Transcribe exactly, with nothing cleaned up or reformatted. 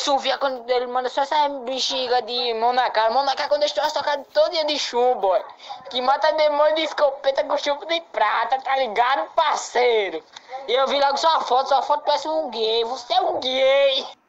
Sofia, quando ele manda só essa bexiga de mão na cara. Mão na cara quando eu estou tocando todo dia de chumbo, boy. Que mata demônio de escopeta com chumbo de prata, tá ligado, parceiro? E eu vi logo sua foto, sua foto parece um gay. Você é um gay.